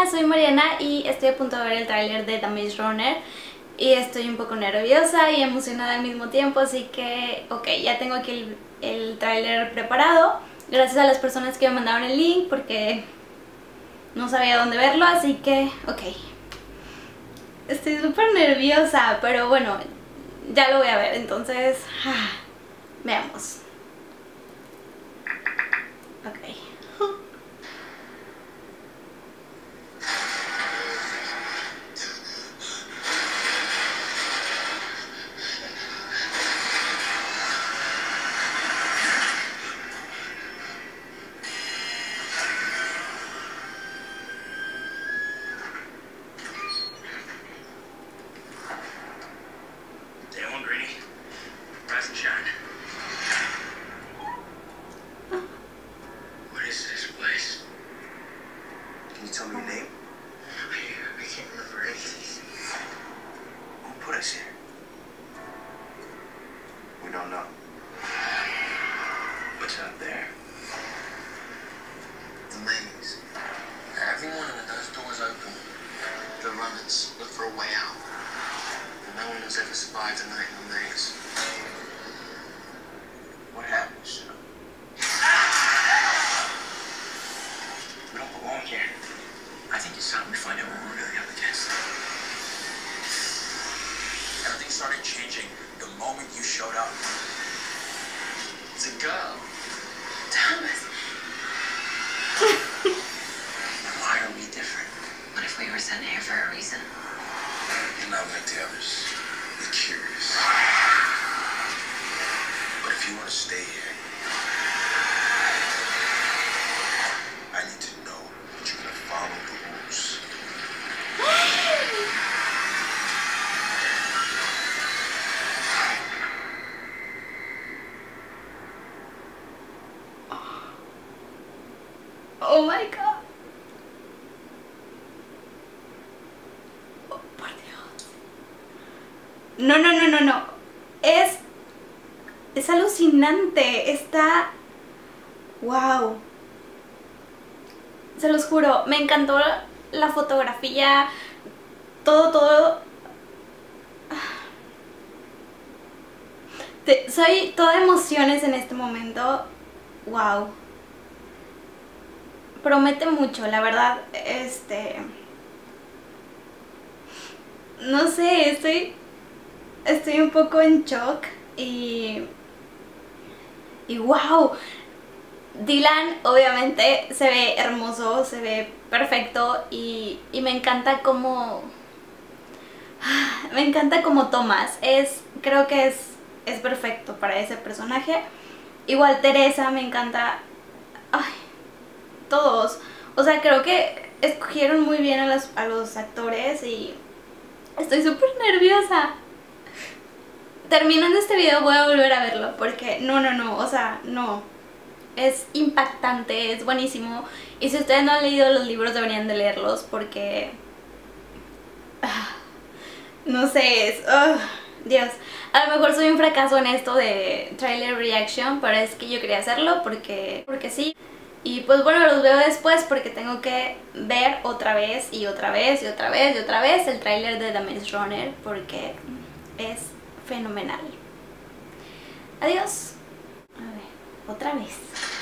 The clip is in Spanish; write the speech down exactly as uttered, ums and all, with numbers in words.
Hola, soy Mariana y estoy a punto de ver el tráiler de The Maze Runner y estoy un poco nerviosa y emocionada al mismo tiempo, así que ok, ya tengo aquí el, el tráiler preparado. Gracias a las personas que me mandaron el link porque no sabía dónde verlo, así que ok. Estoy súper nerviosa, pero bueno, ya lo voy a ver, entonces ah, veamos. Ok. Rise and shine. What is this place? Can you tell me your name? I, I can't remember anything. Who put us here? We don't know. What's out there? The maze. Every morning when those doors open, the runners look for a way out. And no one has ever survived a night in the maze. What happened, Sue? We don't belong here. I think it's time we find out what we're really up against. Everything started changing the moment you showed up. It's a girl. Thomas. Why are we different? What if we were sent here for a reason? You're not like the others. You're curious. But if you want to stay here, I need to know that you're going to follow the rules. Oh my god. Oh, por Dios. No, no, no, no, no. Es... Es alucinante. Está... Wow. Se los juro. Me encantó la fotografía. Todo, todo. Te, soy toda emociones en este momento. Wow. Promete mucho, la verdad. Este... No sé, estoy... Estoy un poco en shock y... Y wow. Dylan obviamente se ve hermoso, se ve perfecto y, y me encanta como... Me encanta como Thomas. Es, creo que es, es perfecto para ese personaje. Igual Teresa, me encanta... Ay, todos. O sea, creo que escogieron muy bien a los, a los actores y estoy súper nerviosa. Terminando este video voy a volver a verlo porque no, no, no, o sea, no. Es impactante, es buenísimo. Y si ustedes no han leído los libros deberían de leerlos porque... No sé, es... Oh, Dios. A lo mejor soy un fracaso en esto de trailer reaction, pero es que yo quería hacerlo porque, porque sí. Y pues bueno, los veo después porque tengo que ver otra vez y otra vez y otra vez y otra vez el tráiler de The Maze Runner porque es fenomenal. Adiós. A ver, otra vez.